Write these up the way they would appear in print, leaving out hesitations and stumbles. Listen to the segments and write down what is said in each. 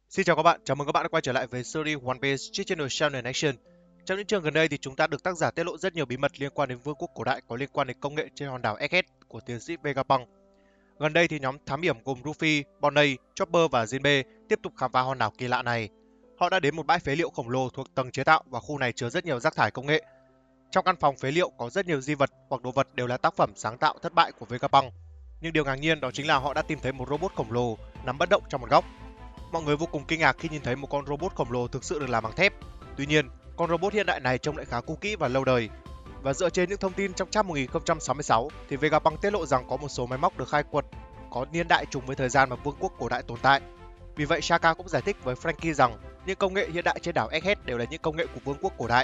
Xin chào các bạn, chào mừng các bạn đã quay trở lại với series One Piece trên channel Shonen Action. Trong những chương gần đây thì chúng ta được tác giả tiết lộ rất nhiều bí mật liên quan đến vương quốc cổ đại có liên quan đến công nghệ trên hòn đảo Egghead của tiến sĩ Vegapunk. Gần đây thì nhóm thám hiểm gồm Luffy, Bonnie, Chopper và Jinbe tiếp tục khám phá hòn đảo kỳ lạ này. Họ đã đến một bãi phế liệu khổng lồ thuộc tầng chế tạo và khu này chứa rất nhiều rác thải công nghệ. Trong căn phòng phế liệu có rất nhiều di vật hoặc đồ vật đều là tác phẩm sáng tạo thất bại của Vegapunk. Nhưng điều ngạc nhiên đó chính là họ đã tìm thấy một robot khổng lồ nằm bất động trong một góc. Mọi người vô cùng kinh ngạc khi nhìn thấy một con robot khổng lồ thực sự được làm bằng thép. Tuy nhiên, con robot hiện đại này trông lại khá cũ kỹ và lâu đời. Và dựa trên những thông tin trong Chap 1066 thì Vegapunk tiết lộ rằng có một số máy móc được khai quật có niên đại trùng với thời gian mà vương quốc cổ đại tồn tại. Vì vậy, Shaka cũng giải thích với Franky rằng những công nghệ hiện đại trên đảo Egghead đều là những công nghệ của vương quốc cổ đại.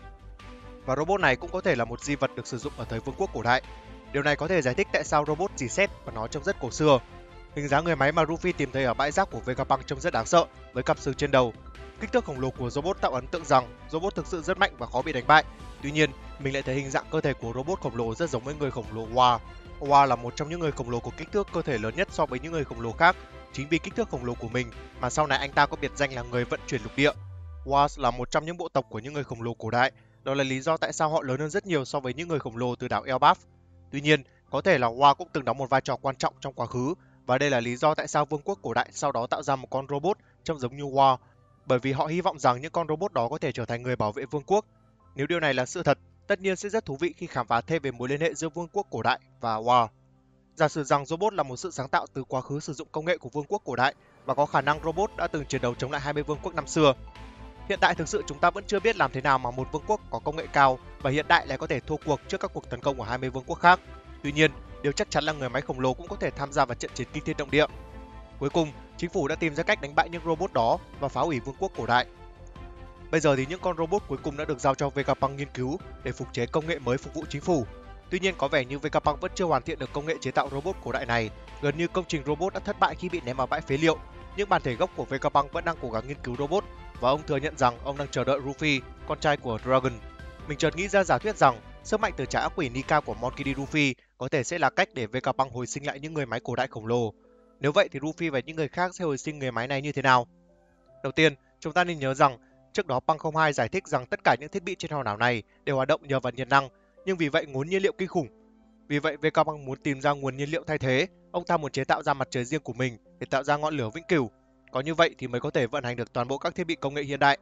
Và robot này cũng có thể là một di vật được sử dụng ở thời vương quốc cổ đại. Điều này có thể giải thích tại sao robot dì xét và nó trông rất cổ xưa. Hình dáng người máy mà Luffy tìm thấy ở bãi rác của Vegapunk trông rất đáng sợ với cặp sừng trên đầu. Kích thước khổng lồ của robot tạo ấn tượng rằng robot thực sự rất mạnh và khó bị đánh bại. Tuy nhiên, mình lại thấy hình dạng cơ thể của robot khổng lồ rất giống với người khổng lồ Wa. Wa là một trong những người khổng lồ có kích thước cơ thể lớn nhất so với những người khổng lồ khác. Chính vì kích thước khổng lồ của mình mà sau này anh ta có biệt danh là người vận chuyển lục địa. Wa là một trong những bộ tộc của những người khổng lồ cổ đại. Đó là lý do tại sao họ lớn hơn rất nhiều so với những người khổng lồ từ đảo Elbaf. Tuy nhiên, có thể là Wa cũng từng đóng một vai trò quan trọng trong quá khứ. Và đây là lý do tại sao vương quốc cổ đại sau đó tạo ra một con robot trông giống như Wa, bởi vì họ hy vọng rằng những con robot đó có thể trở thành người bảo vệ vương quốc. Nếu điều này là sự thật, tất nhiên sẽ rất thú vị khi khám phá thêm về mối liên hệ giữa vương quốc cổ đại và Wa. Giả sử rằng robot là một sự sáng tạo từ quá khứ sử dụng công nghệ của vương quốc cổ đại và có khả năng robot đã từng chiến đấu chống lại 20 vương quốc năm xưa. Hiện tại thực sự chúng ta vẫn chưa biết làm thế nào mà một vương quốc có công nghệ cao và hiện đại lại có thể thua cuộc trước các cuộc tấn công của 20 vương quốc khác. Tuy nhiên, điều chắc chắn là người máy khổng lồ cũng có thể tham gia vào trận chiến kinh thiên động địa. Cuối cùng, chính phủ đã tìm ra cách đánh bại những robot đó và phá hủy vương quốc cổ đại. Bây giờ thì những con robot cuối cùng đã được giao cho Vegapunk nghiên cứu để phục chế công nghệ mới phục vụ chính phủ. Tuy nhiên có vẻ như Vegapunk vẫn chưa hoàn thiện được công nghệ chế tạo robot cổ đại này, gần như công trình robot đã thất bại khi bị ném vào bãi phế liệu. Nhưng bản thể gốc của Vegapunk vẫn đang cố gắng nghiên cứu robot và ông thừa nhận rằng ông đang chờ đợi Luffy, con trai của Dragon. Mình chợt nghĩ ra giả thuyết rằng sức mạnh từ trái ác quỷ Nika của Monkey D. Luffy có thể sẽ là cách để Vegapunk hồi sinh lại những người máy cổ đại khổng lồ. Nếu vậy thì Luffy và những người khác sẽ hồi sinh người máy này như thế nào? Đầu tiên, chúng ta nên nhớ rằng trước đó Punk 02 giải thích rằng tất cả những thiết bị trên hòn đảo này đều hoạt động nhờ vào nhiệt năng, nhưng vì vậy ngốn nhiên liệu kinh khủng. Vì vậy Vegapunk muốn tìm ra nguồn nhiên liệu thay thế, ông ta muốn chế tạo ra mặt trời riêng của mình để tạo ra ngọn lửa vĩnh cửu. Có như vậy thì mới có thể vận hành được toàn bộ các thiết bị công nghệ hiện đại.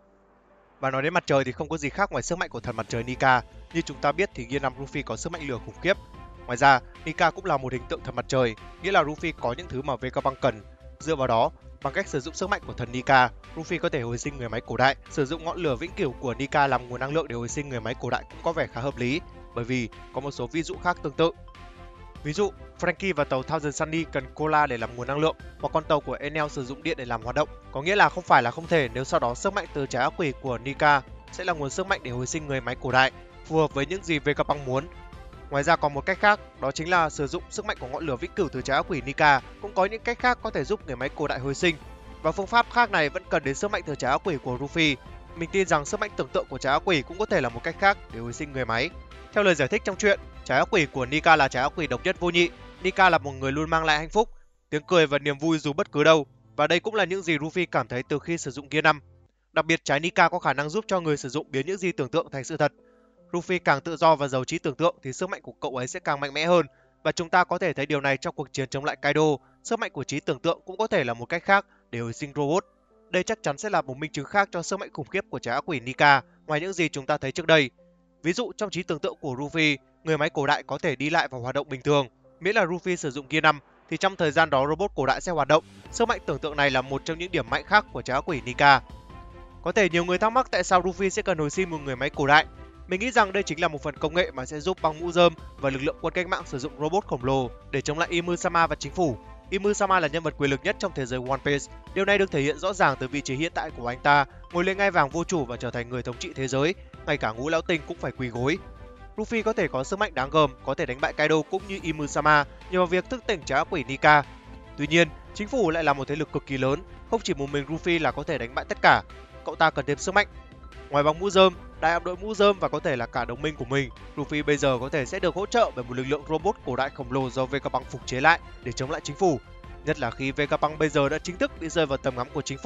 Và nói đến mặt trời thì không có gì khác ngoài sức mạnh của thần mặt trời Nika. Như chúng ta biết thì Gear 5 Luffy có sức mạnh lửa khủng khiếp. Ngoài ra, Nika cũng là một hình tượng thần mặt trời, nghĩa là Luffy có những thứ mà Vegapunk cần. Dựa vào đó, bằng cách sử dụng sức mạnh của thần Nika, Luffy có thể hồi sinh người máy cổ đại. Sử dụng ngọn lửa vĩnh cửu của Nika làm nguồn năng lượng để hồi sinh người máy cổ đại cũng có vẻ khá hợp lý, bởi vì có một số ví dụ khác tương tự. Ví dụ, Franky và tàu Thousand Sunny cần cola để làm nguồn năng lượng, hoặc con tàu của Enel sử dụng điện để làm hoạt động. Có nghĩa là không phải là không thể nếu sau đó sức mạnh từ trái ác quỷ của Nika sẽ là nguồn sức mạnh để hồi sinh người máy cổ đại, phù hợp với những gì Vegapunk muốn. Ngoài ra còn một cách khác, đó chính là sử dụng sức mạnh của ngọn lửa vĩnh cửu từ trái ác quỷ Nika. Cũng có những cách khác có thể giúp người máy cổ đại hồi sinh. Và phương pháp khác này vẫn cần đến sức mạnh từ trái ác quỷ của Luffy. Mình tin rằng sức mạnh tưởng tượng của trái ác quỷ cũng có thể là một cách khác để hồi sinh người máy. Theo lời giải thích trong truyện, trái ác quỷ của Nika là trái ác quỷ độc nhất vô nhị. Nika là một người luôn mang lại hạnh phúc, tiếng cười và niềm vui dù bất cứ đâu. Và đây cũng là những gì Luffy cảm thấy từ khi sử dụng Gear 5. Đặc biệt trái Nika có khả năng giúp cho người sử dụng biến những gì tưởng tượng thành sự thật. Luffy càng tự do và giàu trí tưởng tượng thì sức mạnh của cậu ấy sẽ càng mạnh mẽ hơn. Và chúng ta có thể thấy điều này trong cuộc chiến chống lại Kaido. Sức mạnh của trí tưởng tượng cũng có thể là một cách khác để hồi sinh robot. Đây chắc chắn sẽ là một minh chứng khác cho sức mạnh khủng khiếp của trái ác quỷ Nika ngoài những gì chúng ta thấy trước đây. Ví dụ trong trí tưởng tượng của Luffy, người máy cổ đại có thể đi lại và hoạt động bình thường. Miễn là Luffy sử dụng Gear 5 thì trong thời gian đó robot cổ đại sẽ hoạt động. Sức mạnh tưởng tượng này là một trong những điểm mạnh khác của trái ác quỷ Nika. Có thể nhiều người thắc mắc tại sao Luffy sẽ cần hồi sinh một người máy cổ đại. Mình nghĩ rằng đây chính là một phần công nghệ mà sẽ giúp băng mũ rơm và lực lượng quân cách mạng sử dụng robot khổng lồ để chống lại Imu-sama và chính phủ. Imu-sama là nhân vật quyền lực nhất trong thế giới One Piece. Điều này được thể hiện rõ ràng từ vị trí hiện tại của anh ta, ngồi lên ngai vàng vô chủ và trở thành người thống trị thế giới. Ngay cả ngũ lão tinh cũng phải quỳ gối. Luffy có thể có sức mạnh đáng gờm, có thể đánh bại Kaido cũng như Imu-sama nhờ vào việc thức tỉnh trái ác quỷ Nika. Tuy nhiên, chính phủ lại là một thế lực cực kỳ lớn, không chỉ một mình Luffy là có thể đánh bại tất cả. Cậu ta cần thêm sức mạnh. Ngoài bóng mũ rơm, đại hạm đội mũ rơm và có thể là cả đồng minh của mình, Luffy bây giờ có thể sẽ được hỗ trợ bởi một lực lượng robot cổ đại khổng lồ do Vegapunk phục chế lại để chống lại chính phủ. Nhất là khi Vegapunk bây giờ đã chính thức bị rơi vào tầm ngắm của chính phủ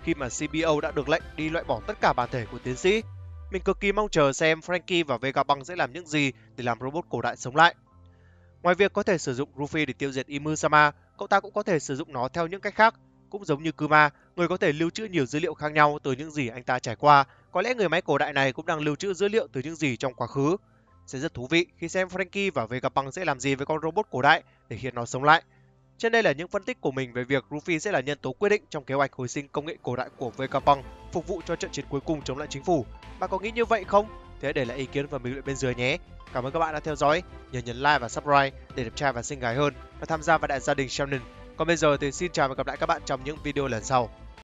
khi mà CBO đã được lệnh đi loại bỏ tất cả bản thể của tiến sĩ. Mình cực kỳ mong chờ xem Franky và Vegapunk sẽ làm những gì để làm robot cổ đại sống lại. Ngoài việc có thể sử dụng Ruffy để tiêu diệt Imu-sama, cậu ta cũng có thể sử dụng nó theo những cách khác. Cũng giống như Kuma, người có thể lưu trữ nhiều dữ liệu khác nhau từ những gì anh ta trải qua. Có lẽ người máy cổ đại này cũng đang lưu trữ dữ liệu từ những gì trong quá khứ. Sẽ rất thú vị khi xem Franky và Vegapunk sẽ làm gì với con robot cổ đại để khiến nó sống lại. Trên đây là những phân tích của mình về việc Ruffy sẽ là nhân tố quyết định trong kế hoạch hồi sinh công nghệ cổ đại của Vegapunk, phục vụ cho trận chiến cuối cùng chống lại chính phủ. Bạn có nghĩ như vậy không? Thế hãy để lại ý kiến và bình luận bên dưới nhé. Cảm ơn các bạn đã theo dõi. Nhớ nhấn like và subscribe để đẹp trai và xinh gái hơn và tham gia vào đại gia đình Shonen. Còn bây giờ thì xin chào và gặp lại các bạn trong những video lần sau.